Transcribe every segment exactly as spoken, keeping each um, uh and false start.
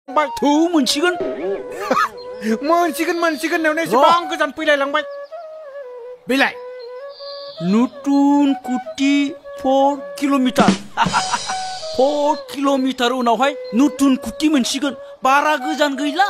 थौ मोनसिगोन मोनसिगोन मोनसिगोन नेवनो एसेबां गोजान फैलायलांबाय बेलाय नतुन कुटि फोर किल'मिटार फोर किल'मिटार उनावहाय नतुन कुटि मोनसिगोन बारा गोजान गैला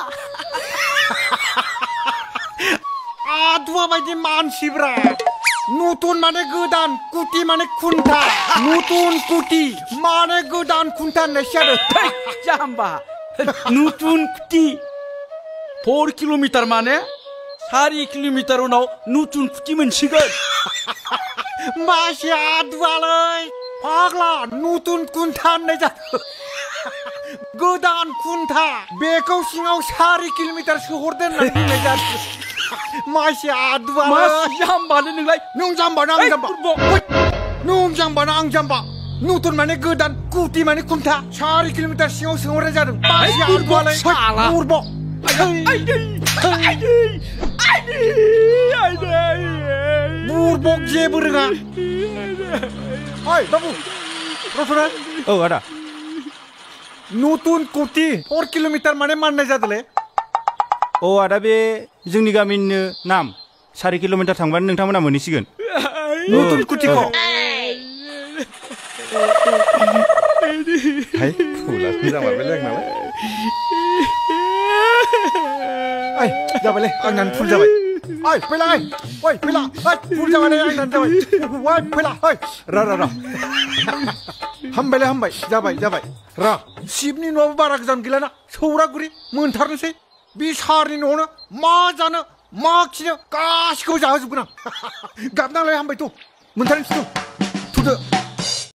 आदुवा बायदि मानसिब्रा नतुन माने गोदान कुटि माने खुन्था नतुन कुटि माने गोदान खुन्था होननायसो जादों जाम्बा नतुन कुटि फोर किल'मिटार माने सारि किल'मिटार उनाव नतुन कुटि मोनसिगोन मासे आदुवालै फाग्ला नतुन खुन्था होननाय जादों गोदान खुन्था बेखौ सिङाव सारि किल'मिटार सोहरदो होननानै बुंनाय जादों मासे आदुवालै जाम्बालै नोंलाय नों जाम्बा ना आं जाम्बा नों जाम्बा ना आं जाम्बा नतुन माने गोदान कुटि माने खुन्था सारि किल'मिटार सिङाव सोहरनाय जादों मासे आदुवालै बुरब बुरबक जेबो रोङा ओइ बाबु रफरा औ आदा नतुन कुटि फोर किल'मिटार माने माननाय जादोंलै अ आदा बे जोंनि गामिनिनो नाम सारि किल'मिटार थांबानो नोंथांमोना मोनहैसिगोन नतुन कुटिखौ हाय फुला मोजां मारबायलै आंनालाय ओइ जाबायलै आंनानो फुल जाबाय ओइ फैला ओइ ओइ फैला ओइ फुल जाबाय आंनानो जाबाय ओइ फैला ओइ र र र हामबायलै हामबाय जाबाय जाबाय र शिबनि न'आबो बारा गोजान गैलाना सौरागुरि मोनथारनोसै बे सारनि न'आवनो मा जानो मा खिनो गासिखौबो जाहोजोबगोन आं गाबनांलाय हामबाय थ' मोनथारनोसै थ' थुदो